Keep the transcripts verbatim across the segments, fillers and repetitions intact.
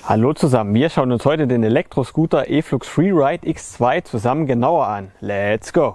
Hallo zusammen, wir schauen uns heute den Elektroscooter eFlux Freeride X zwei zusammen genauer an. Let's go!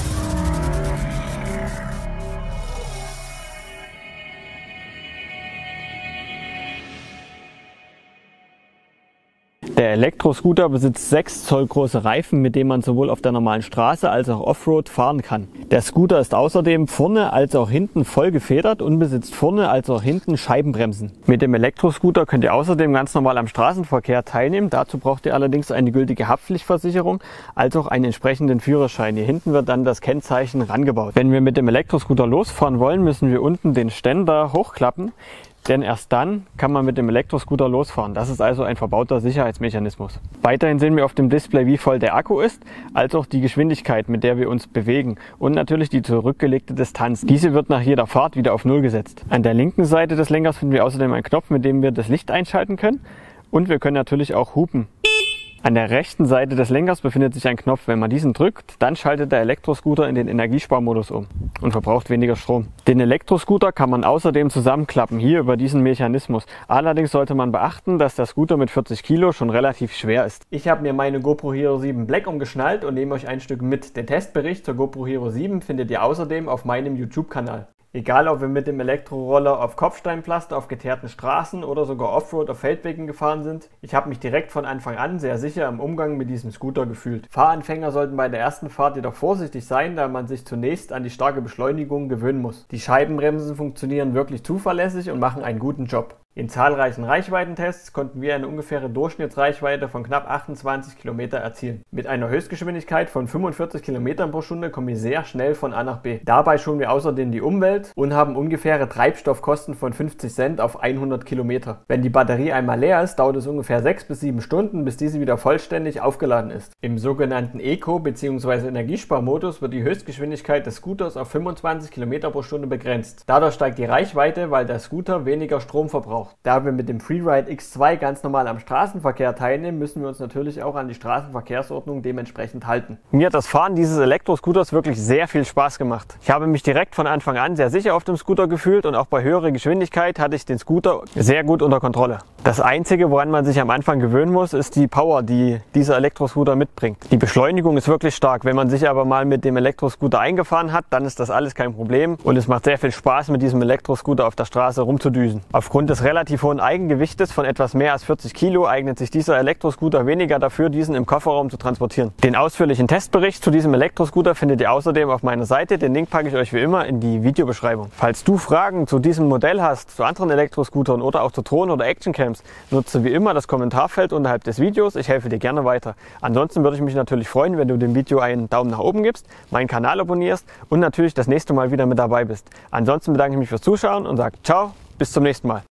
Der Elektroscooter besitzt sechs Zoll große Reifen, mit denen man sowohl auf der normalen Straße als auch Offroad fahren kann. Der Scooter ist außerdem vorne als auch hinten voll gefedert und besitzt vorne als auch hinten Scheibenbremsen. Mit dem Elektroscooter könnt ihr außerdem ganz normal am Straßenverkehr teilnehmen. Dazu braucht ihr allerdings eine gültige Haftpflichtversicherung als auch einen entsprechenden Führerschein. Hier hinten wird dann das Kennzeichen rangebaut. Wenn wir mit dem Elektroscooter losfahren wollen, müssen wir unten den Ständer hochklappen. Denn erst dann kann man mit dem Elektroscooter losfahren. Das ist also ein verbauter Sicherheitsmechanismus. Weiterhin sehen wir auf dem Display, wie voll der Akku ist, als auch die Geschwindigkeit, mit der wir uns bewegen und natürlich die zurückgelegte Distanz. Diese wird nach jeder Fahrt wieder auf Null gesetzt. An der linken Seite des Lenkers finden wir außerdem einen Knopf, mit dem wir das Licht einschalten können, und wir können natürlich auch hupen. An der rechten Seite des Lenkers befindet sich ein Knopf. Wenn man diesen drückt, dann schaltet der Elektroscooter in den Energiesparmodus um und verbraucht weniger Strom. Den Elektroscooter kann man außerdem zusammenklappen, hier über diesen Mechanismus. Allerdings sollte man beachten, dass der Scooter mit vierzig Kilo schon relativ schwer ist. Ich habe mir meine GoPro Hero sieben Black umgeschnallt und nehme euch ein Stück mit. Den Testbericht zur GoPro Hero sieben findet ihr außerdem auf meinem YouTube-Kanal. Egal, ob wir mit dem Elektroroller auf Kopfsteinpflaster, auf geteerten Straßen oder sogar Offroad auf Feldwegen gefahren sind, ich habe mich direkt von Anfang an sehr sicher im Umgang mit diesem Scooter gefühlt. Fahranfänger sollten bei der ersten Fahrt jedoch vorsichtig sein, da man sich zunächst an die starke Beschleunigung gewöhnen muss. Die Scheibenbremsen funktionieren wirklich zuverlässig und machen einen guten Job. In zahlreichen Reichweitentests konnten wir eine ungefähre Durchschnittsreichweite von knapp achtundzwanzig Kilometer erzielen. Mit einer Höchstgeschwindigkeit von fünfundvierzig Kilometern pro Stunde kommen wir sehr schnell von A nach B. Dabei schonen wir außerdem die Umwelt und haben ungefähre Treibstoffkosten von fünfzig Cent auf hundert Kilometer. Wenn die Batterie einmal leer ist, dauert es ungefähr sechs bis sieben Stunden, bis diese wieder vollständig aufgeladen ist. Im sogenannten Eco- bzw. Energiesparmodus wird die Höchstgeschwindigkeit des Scooters auf fünfundzwanzig Kilometer pro Stunde begrenzt. Dadurch steigt die Reichweite, weil der Scooter weniger Strom verbraucht. Da wir mit dem Freeride X zwei ganz normal am Straßenverkehr teilnehmen, müssen wir uns natürlich auch an die Straßenverkehrsordnung dementsprechend halten. Mir hat das Fahren dieses Elektroscooters wirklich sehr viel Spaß gemacht. Ich habe mich direkt von Anfang an sehr sicher auf dem Scooter gefühlt und auch bei höherer Geschwindigkeit hatte ich den Scooter sehr gut unter Kontrolle. Das Einzige, woran man sich am Anfang gewöhnen muss, ist die Power, die dieser Elektroscooter mitbringt. Die Beschleunigung ist wirklich stark. Wenn man sich aber mal mit dem Elektroscooter eingefahren hat, dann ist das alles kein Problem und es macht sehr viel Spaß, mit diesem Elektroscooter auf der Straße rumzudüsen. Aufgrund des relativ hohen Eigengewichtes von etwas mehr als vierzig Kilo eignet sich dieser Elektroscooter weniger dafür, diesen im Kofferraum zu transportieren. Den ausführlichen Testbericht zu diesem Elektroscooter findet ihr außerdem auf meiner Seite. Den Link packe ich euch wie immer in die Videobeschreibung. Falls du Fragen zu diesem Modell hast, zu anderen Elektroscootern oder auch zu Drohnen oder Actioncams, nutze wie immer das Kommentarfeld unterhalb des Videos. Ich helfe dir gerne weiter. Ansonsten würde ich mich natürlich freuen, wenn du dem Video einen Daumen nach oben gibst, meinen Kanal abonnierst und natürlich das nächste Mal wieder mit dabei bist. Ansonsten bedanke ich mich fürs Zuschauen und sage ciao, bis zum nächsten Mal.